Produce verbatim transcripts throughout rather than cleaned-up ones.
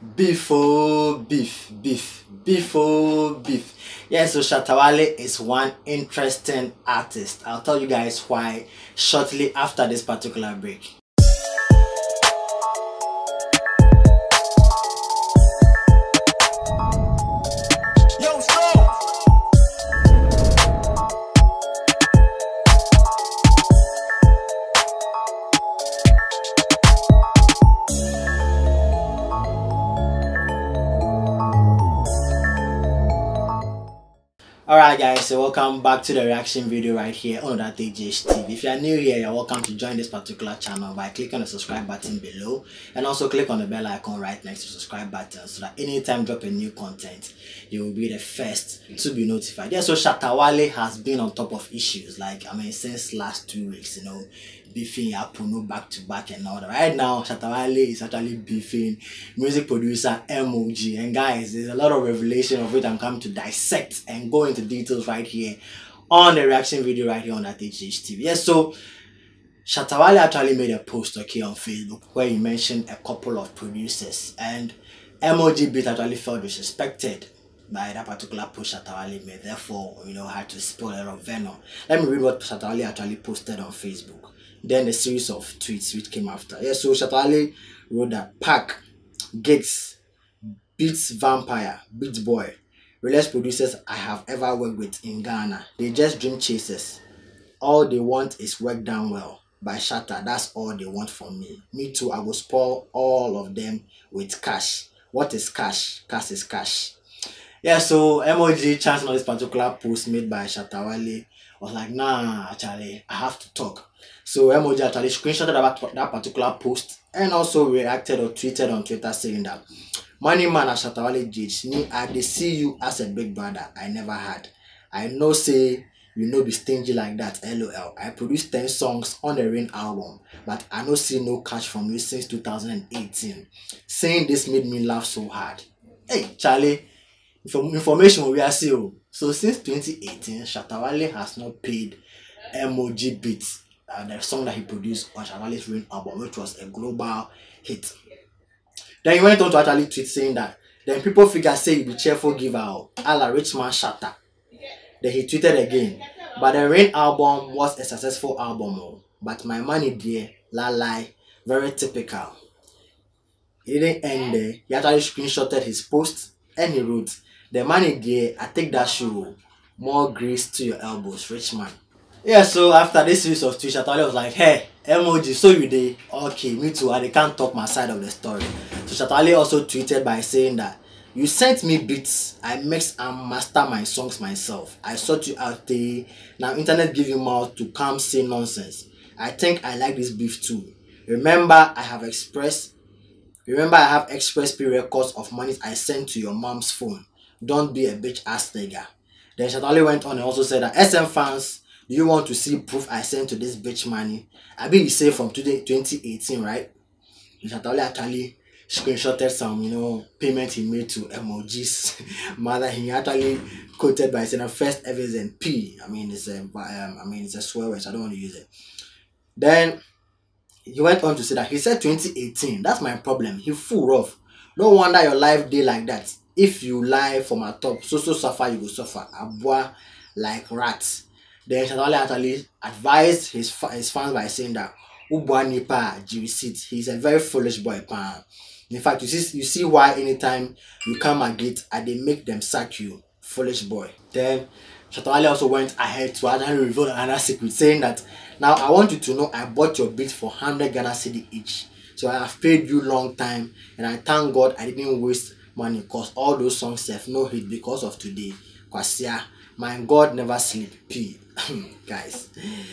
Beef, oh, beef, beef, beef, oh, beef. Yeah, so Shatta Wale is one interesting artist. I'll tell you guys why shortly after this particular break. Alright guys, so welcome back to the reaction video right here on that A J H T V. If you are new here, you're welcome to join this particular channel by clicking on the subscribe button below and also click on the bell icon right next to the subscribe button so that anytime drop a new content, you will be the first to be notified. Yeah, so Shatta Wale has been on top of issues like, I mean, since last two weeks, you know, beefing Apuno back to back and all that. Right now, Shatta Wale is actually beefing music producer M O G. And guys, there's a lot of revelation of which I'm coming to dissect and go into details right here on the reaction video right here on that A J H T V. Yes, so Shatta Wale actually made a post, okay, on Facebook where he mentioned a couple of producers, and M O G Beat actually felt disrespected by that particular post Shatta Wale made. Therefore, you know, had to spoil a lot of venom. Let me read what Shatta Wale actually posted on Facebook. Then the series of tweets which came after. Yeah, so Shatta Wale wrote that Pac, Gigs, Beats Vampire, Beats Boy, realest producers I have ever worked with in Ghana. They just dream chasers. All they want is work done well. By Shatta, that's all they want from me. Me too, I will spoil all of them with cash. What is cash? Cash is cash. Yeah, so M O G chancing on this particular post made by Shatta Wale was like, nah, actually, I have to talk. So M O G actually screenshotted about that particular post and also reacted or tweeted on Twitter saying that, Money man at Shatta Wale Jage, me, I dey see you as a big brother I never had. I know say you know be stingy like that, lol. I produced ten songs on the Rain album, but I no see no cash from you since two thousand eighteen. Saying this made me laugh so hard. Hey, Charlie, information we are seeing. So since twenty eighteen, Shatta Wale has not paid M O G Beats, uh, the song that he produced on Shatta Wale's Rain album, which was a global hit. Then he went on to actually tweet saying that, then people figure say you be cheerful giver out, a la rich man Shatta. Then he tweeted again, but the Rain album was a successful album, but my money there, la lie, very typical. He didn't end there. He actually screenshotted his post and he wrote, the money there, I take that show, more grease to your elbows, rich man. Yeah, so after this series of tweets, Shatta Wale was like, hey, M O G, so you dey? Okay, me too, I can't talk my side of the story. So Shatta Wale also tweeted by saying that, you sent me beats, I mix and master my songs myself. I sought you out there, now internet give you mouth to come say nonsense. I think I like this beef too. Remember, I have expressed, remember I have express P records of money I sent to your mom's phone. Don't be a bitch ass nigga. Then Shatta Wale went on and also said that, S M fans, do you want to see proof I sent to this bitch money? I be you say from today twenty eighteen, right? Shatta Wale actually screenshotted some, you know, payment he made to M O G's mother. He actually quoted by saying, first evidence P. I mean, it's a, um, I mean, it's a swear word. So I don't want to use it. Then he went on to say that he said twenty eighteen. That's my problem. He full rough. No wonder your life day like that. If you lie for my top, so so suffer you go suffer. Abua like rats. Then Shatta Wale actually advised his his fans by saying that Ubwa nipa receipt. He's a very foolish boy, pan. In fact, you see you see why anytime you come a gate and they make them sack you, foolish boy. Then Shatta Wale also went ahead to actually reveal another secret, saying that now I want you to know I bought your beats for one hundred Ghana cedi each. So I have paid you long time, and I thank God I didn't waste money because all those songs have no hit because of today. Kwasia, my God never sleep. P. Guys.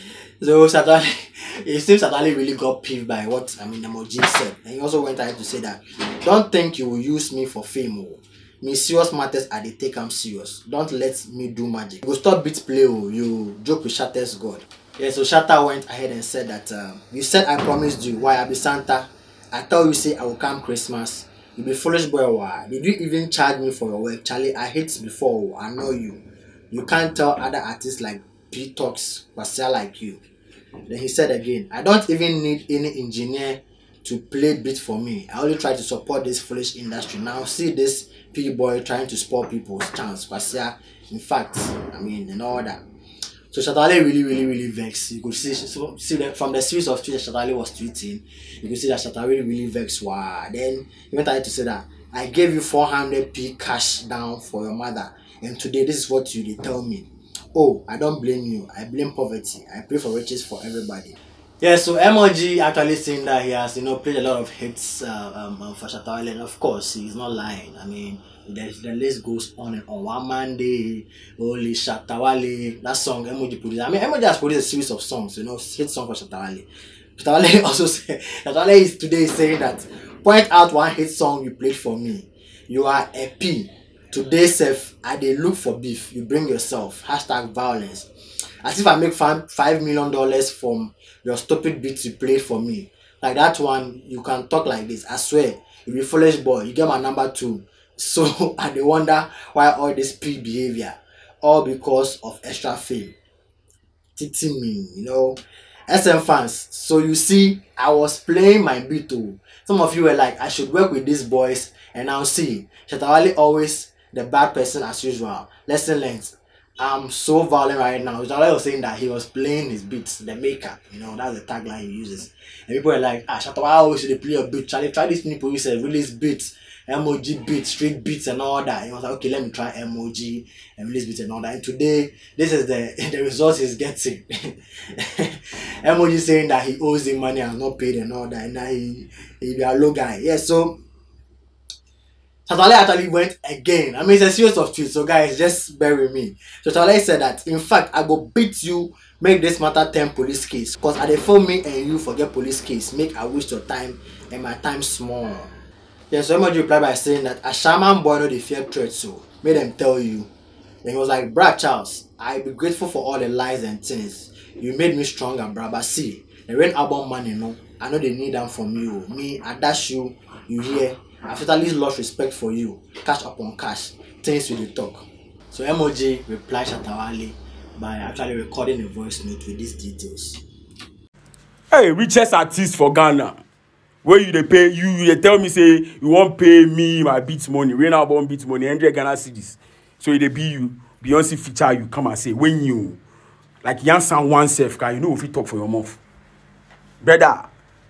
So Shatta Wale, it seems Shatta Wale really got peeved by what I mean M O G said. And he also went ahead to say that, don't think you will use me for fame. Oh. Me serious matters I they take I'm serious. Don't let me do magic. Go stop beat play, oh. You joke with Shatta's God. Yeah, so Shatta went ahead and said that um, you said I promised you. Why I be Santa? I thought you say I will come Christmas. You be foolish boy. Why? Did you even charge me for your work? Charlie, I hate before. I know you. You can't tell other artists like P Talks, but like you. Then he said again, I don't even need any engineer to play beat for me. I only try to support this foolish industry. Now see this P boy trying to spoil people's chance. Because yeah, in fact, I mean, and all that. So Shatta Wale really, really, really vexed. You could see, so, see that from the series of tweets Shatta Wale was tweeting, you could see that Shatta really, really vexed. Wow. Then he went ahead to say that I gave you four hundred p cash down for your mother, and today this is what you did tell me. Oh, I don't blame you. I blame poverty. I pray for riches for everybody. Yeah, so M O G actually saying that he has, you know, played a lot of hits uh, um, for Shatta Wale, and of course he's not lying. I mean, the, the list goes on and on. One Man Day, Holy Shatta Wale, that song M O G produced. I mean, M O G has produced a series of songs, you know, hit song for Shatta Wale. Shatta Wale also said, Shatta Wale is today saying that, point out one hit song you played for me. You are a P. Today, self, I dey look for beef. You bring yourself. Hashtag violence. As if I make five, five million dollars from your stupid beats you played for me. Like that one, you can talk like this. I swear, you be foolish boy. You get my number two. So I dey wonder why all this P behavior, all because of extra fame. Titi me, you know. S M fans. So you see, I was playing my beat too. Some of you were like, I should work with these boys, and now see, Shatta Wale always the bad person as usual. Lesson learned. I'm so violent right now. Shatta Wale was saying that he was playing his beats, the makeup, you know, that's the tagline he uses. And people are like, ah, Shatta Wale always should play a beat. Charlie, try this new producer, release beats, M O G beats, street beats and all that. And he was like, okay, let me try M O G and release beats and all that. And today, this is the, the results he's getting. M O G saying that he owes him money and not paid and all that. And now he, he be a low guy. Yeah, so Shatta Wale actually went again. I mean, it's a series of tweets, so guys, just bear with me. So Shatta Wale said that, in fact, I go beat you, make this matter ten police case. Because I dey phone me and you forget police case. Make I waste your time and my time small. Yeah, so M O G replied by saying that a shaman boy no dey fear threats, so make them tell you. Then he was like, bruh Charles, I be grateful for all the lies and things. You made me stronger, bruh. But see, the rain album money, no, I know they need them from you. Me, I dash you, you hear. I've totally lost respect for you. Cash upon cash. Things with the talk. So M O G replied Shatta Wale by actually recording a voice note with these details. Hey, richest artist for Ghana. Where you they pay you they tell me say you won't pay me my beats money. Rain album beats money, one hundred Ghana cedis. So they be you, Beyonce feature you come and say when you like Yansan one self, can you know if you talk for your mouth. Brother.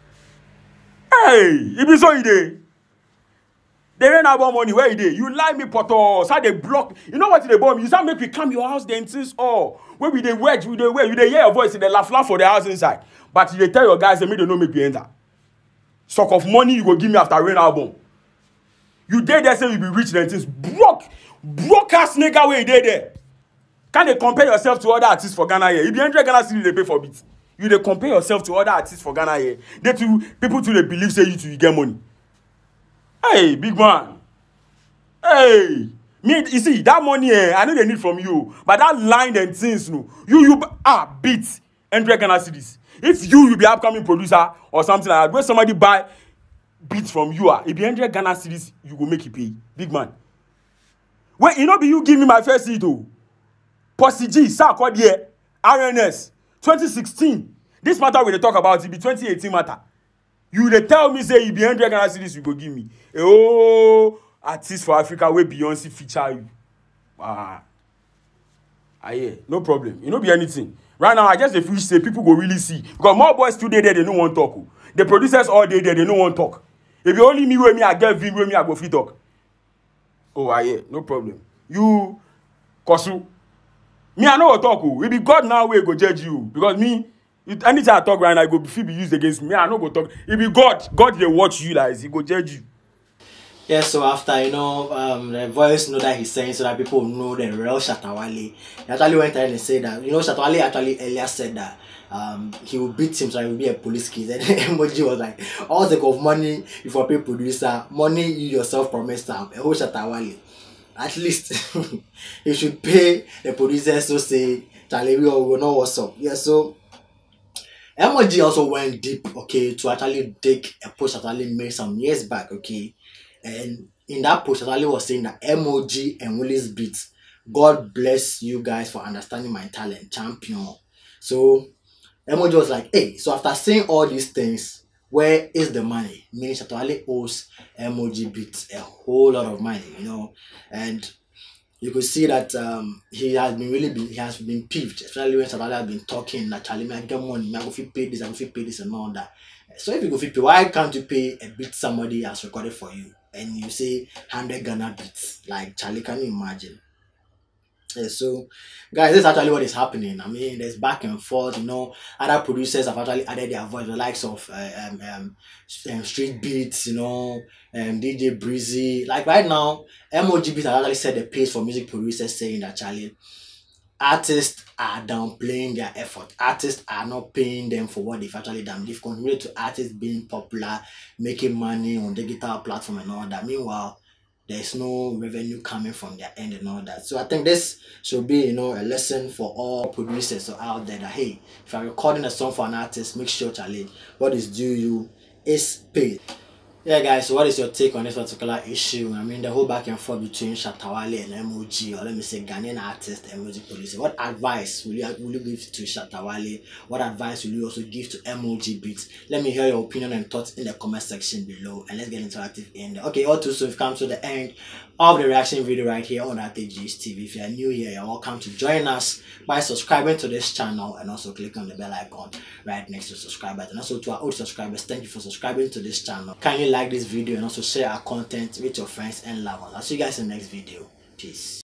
Hey, it be so you dey. They ran about money where you did. You lie me potos. How they block. You know what they bomb? You start make we come your house, they insist. Oh, where we they wedge, we they wear. You they hear your voice, they laugh laugh for the house inside. But you they tell your guys they me they don't make you enter. Stock of money you go give me after rain album. You did there say you be rich then things. Broke, broke ass nigga where you did there. Can they compare yourself to other artists for Ghana here? If you enter Ghana city, they pay for beats. You they compare yourself to other artists for Ghana here. They too people too they believe say you to you get money. Hey, big man. Hey, me, you see, that money, eh, I know they need from you. But that line and things, no. You, you, ah, beat, one hundred Ghana cedis. If you, you be upcoming producer or something like that, when somebody buy beats from you, ah, if be one hundred Ghana cedis, you go make it pay. Big man. Wait, you know, be you give me my first seat, oh. Posse G, Sarko, here, R N S, twenty sixteen. This matter we they talk about, it be twenty eighteen matter. You they tell me say you be one hundred Ghana cedis, you go give me. Oh, artist for Africa where Beyonce feature you. Ah, ah yeah, no problem. You know be anything. Right now, I just the fish say people go really see. Because more boys today there, they don't want talk. The producers all day there, they don't want talk. If you only me with me, I get view with me, I go free talk. Oh, ah yeah, no problem. You, Kosu. Me, I know what talk. It be God now where go judge you. Because me, It, anytime I talk right now, it go be used against me. I no go talk. It be God. God they watch you like he go judge you. Yeah, so after you know um the voice note that he's saying so that people know the real Shatta Wale, he actually went ahead and said that you know Shatta Wale actually earlier said that um he will beat him so it will be a police case. And M O G was like, all the of money if you pay producer, money you yourself promised him, a whole Shatta Wale. At least you should pay the producers to say Charlie we all know what's up. Yeah, so M O G also went deep, okay, to actually take a post that Ali made some years back, okay. And in that post, Ali was saying that M O G and Willis Beats, God bless you guys for understanding my talent, champion. So M O G was like, hey, so after saying all these things, where is the money? Meaning Shatta Wale owes M O G Beats a whole lot of money, you know, and you could see that um, he has been really been, he has been peeved, especially when Shatta Wale has been talking that Charlie, I get money, I go fit pay this, I go fit pay this and all that. So if you go fit pay, why can't you pay a beat somebody has recorded for you and you say hundred Ghana beats? Like Charlie, can you imagine? Yeah, so guys, this is actually what is happening. I mean, there's back and forth, you know. Other producers have actually added their voice, the likes of uh, um, um, um, Street Beats, you know, um, D J Breezy. Like right now, M O G Beats has actually set the pace for music producers, saying that Charlie, artists are downplaying their effort. Artists are not paying them for what they've actually done. They've contributed to artists being popular, making money on digital platform and all that. Meanwhile, there's no revenue coming from their end and all that. So I think this should be, you know, a lesson for all producers out there that, hey, if you're recording a song for an artist, make sure, Charlie, what is due you is paid. Yeah, guys, so what is your take on this particular issue? I mean, the whole back and forth between Shatta Wale and M O G, or let me say Ghanaian artist and music producer. What advice will you, will you give to Shatta Wale? What advice will you also give to M O G Beats? Let me hear your opinion and thoughts in the comment section below, and let's get interactive in there. Okay, all too, so we've come to the end of the reaction video right here on R T G S T V. If you are new here, you're welcome to join us by subscribing to this channel and also click on the bell icon right next to the subscribe button. Also to our old subscribers, thank you for subscribing to this channel. Can you like this video and also share our content with your friends and lovers? I'll see you guys in the next video. Peace.